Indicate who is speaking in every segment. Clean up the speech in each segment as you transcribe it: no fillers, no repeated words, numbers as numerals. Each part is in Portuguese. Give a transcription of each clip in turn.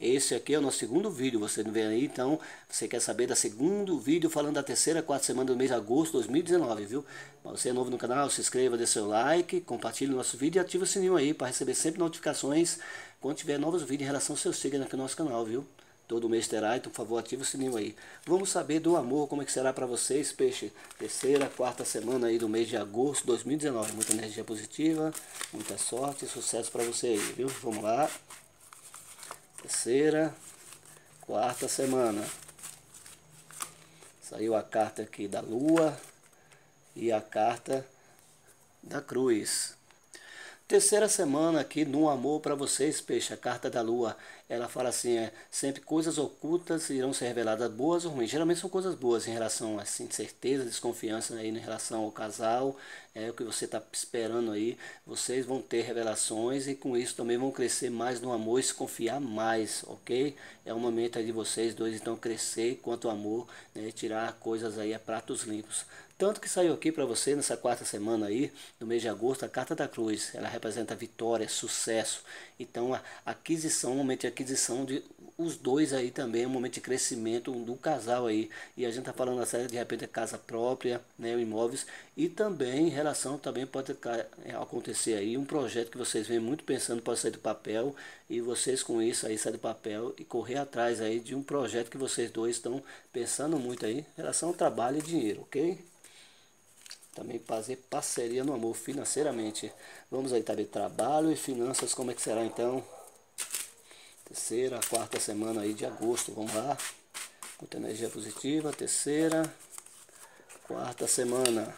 Speaker 1: Esse aqui é o nosso segundo vídeo, você não vê aí, então você quer saber da segundo vídeo falando da terceira, quarta semana do mês de agosto de 2019, viu? Mas você é novo no canal, se inscreva, dê seu like, compartilhe o nosso vídeo e ative o sininho aí para receber sempre notificações quando tiver novos vídeos em relação ao seu signo aqui no nosso canal, viu? Todo mês terá, então por favor ative o sininho aí. Vamos saber do amor, como é que será para vocês, peixe. Terceira, quarta semana aí do mês de agosto de 2019. Muita energia positiva, muita sorte e sucesso para você aí, viu? Vamos lá. Terceira, quarta semana. Saiu a carta aqui da Lua e a carta da Cruz. Terceira semana aqui no amor para vocês, peixe, a carta da Lua. Ela fala assim, sempre coisas ocultas irão ser reveladas, boas ou ruins. Geralmente são coisas boas em relação a assim, certeza, desconfiança aí em relação ao casal, o que você está esperando aí. Vocês vão ter revelações e com isso também vão crescer mais no amor e se confiar mais, ok? É o momento aí de vocês dois então crescer quanto ao amor, né, tirar coisas aí a pratos limpos. Tanto que saiu aqui para você nessa quarta semana aí, no mês de agosto, a carta da Cruz. Ela representa vitória, sucesso. Então a aquisição, um momento de aquisição de os dois aí também, um momento de crescimento do casal aí. E a gente tá falando assim, de repente casa própria, né, imóveis. E também em relação, também pode acontecer aí um projeto que vocês vêm muito pensando pode sair do papel. E vocês com isso aí sair do papel e correr atrás aí de um projeto que vocês dois estão pensando muito aí, em relação ao trabalho e dinheiro, ok? Também fazer parceria no amor financeiramente. Vamos aí saber trabalho e finanças, como é que será então? Terceira, quarta semana aí de agosto, vamos lá. Muita energia positiva, terceira, quarta semana.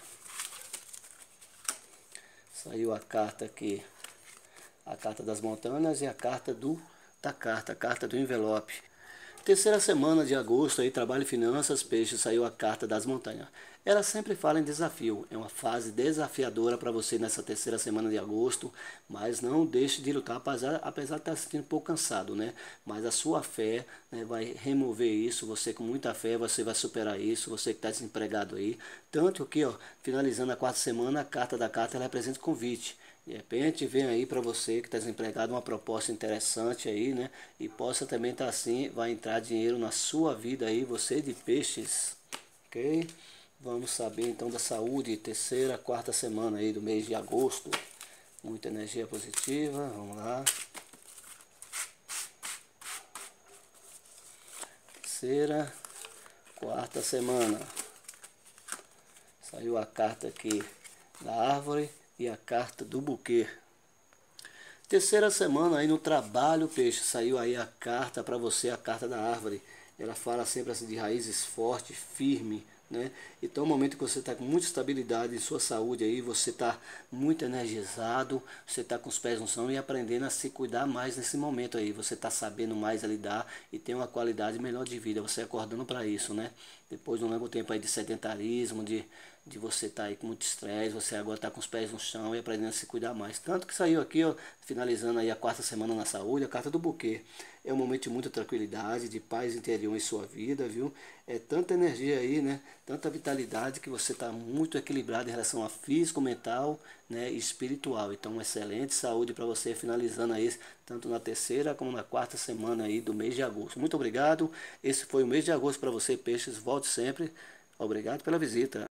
Speaker 1: Saiu a carta aqui, a carta das montanhas e a carta a carta do envelope. Terceira semana de agosto, aí, trabalho e finanças, peixe, saiu a carta das montanhas. Ela sempre fala em desafio, é uma fase desafiadora para você nessa terceira semana de agosto, mas não deixe de lutar, apesar de estar se sentindo um pouco cansado, né? Mas a sua fé, né, vai remover isso, você com muita fé, você vai superar isso, você que está desempregado aí. Tanto que, ó, finalizando a quarta semana, a carta da carta ela representa convite. De repente vem aí para você que está desempregado uma proposta interessante aí, né? E possa também estar assim, vai entrar dinheiro na sua vida aí, você de peixes, ok? Vamos saber então da saúde, terceira, quarta semana aí do mês de agosto. Muita energia positiva, vamos lá. Terceira, quarta semana. Saiu a carta aqui da árvore e a carta do buquê. Terceira semana aí no trabalho, peixe, saiu aí a carta para você, a carta da árvore. Ela fala sempre assim de raízes fortes, firme, né? Então é um momento que você está com muita estabilidade em sua saúde aí, você está muito energizado, você está com os pés no chão e aprendendo a se cuidar mais nesse momento aí. Você está sabendo mais a lidar e tem uma qualidade melhor de vida, você acordando para isso, né? Depois de um longo tempo aí de sedentarismo, de você estar aí com muito estresse, você agora está com os pés no chão e aprendendo a se cuidar mais. Tanto que saiu aqui, ó, finalizando aí a quarta semana na saúde, a carta do buquê. É um momento de muita tranquilidade, de paz interior em sua vida, viu? É tanta energia aí, né? Tanta vitalidade que você está muito equilibrado em relação a físico, mental, né? E espiritual. Então, excelente saúde para você, finalizando aí, tanto na terceira como na quarta semana aí do mês de agosto. Muito obrigado. Esse foi o mês de agosto para você, peixes. Volte sempre. Obrigado pela visita.